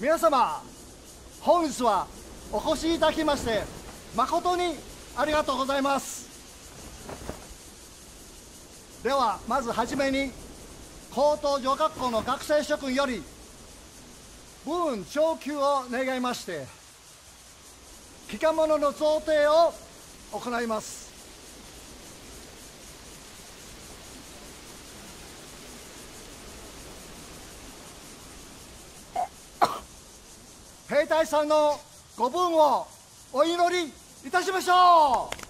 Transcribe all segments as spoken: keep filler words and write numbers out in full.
皆様、本日はお越しいただきまして誠にありがとうございます。ではまずはじめに高等女学校の学生諸君より武運長久を願いまして帰化物の贈呈を行います。兵隊さんのご武運をお祈りいたしましょう。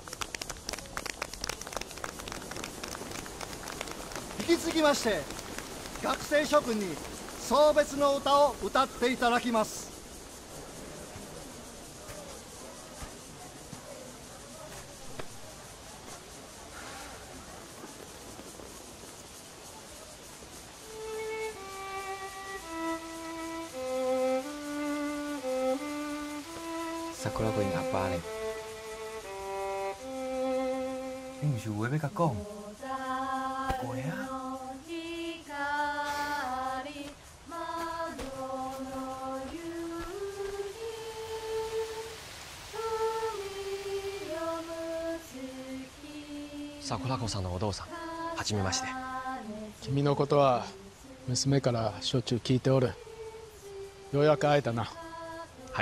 引き続きまして学生諸君に送別の歌を歌っていただきます。 桜個阿爸咧，你唔是有話要甲講？過啊！ 桜子さんのお父さん、はじめまして。 君のことは娘からしょっちゅう聞いておる。ようやく会えたな。 はい。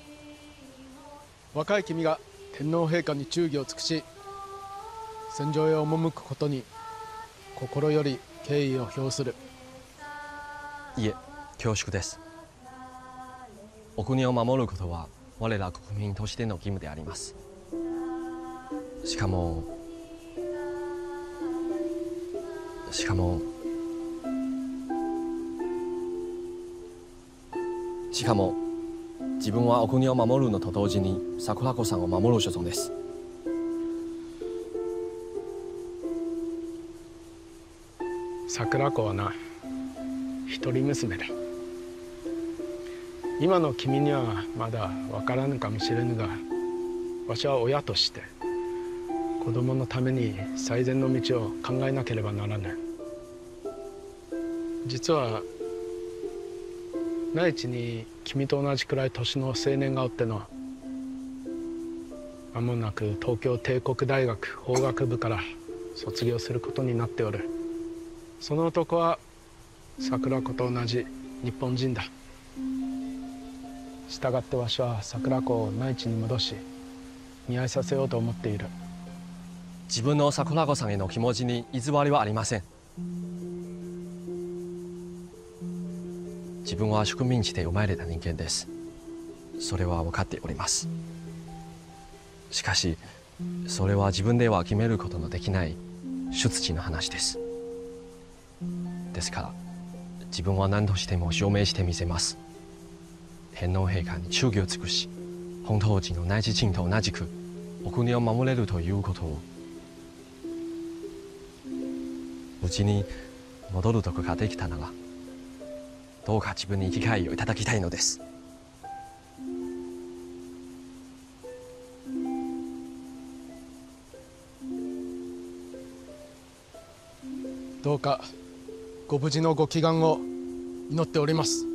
若い君が天皇陛下に忠義を尽くし戦場へ赴くことに心より敬意を表する。 いえ、恐縮です。お国を守ることは我ら国民としての義務であります。しかもしかもしかも自分はお国を守るのと同時に桜子さんを守る所存です。 桜子はな、一人娘だ。今の君にはまだ分からぬかもしれぬが、わしは親として子供のために最善の道を考えなければならぬ。実は内地に君と同じくらい年の青年がおっての、間もなく東京帝国大学法学部から卒業することになっておる。その男は桜子と同じ日本人だ。したがってわしは桜子を内地に戻し見合いさせようと思っている。 自分の桜子さんへの気持ちに偽りはありません。自分は植民地で生まれた人間です。それは分かっております。しかしそれは自分では決めることのできない出自の話です。ですから自分は何としても証明してみせます。天皇陛下に忠義を尽くし本当時の内地人と同じくお国を守れるということを、無事に戻るとこができたならどうか自分に生きがいをいただきたいのです。 どうかご無事のご祈願を祈っております。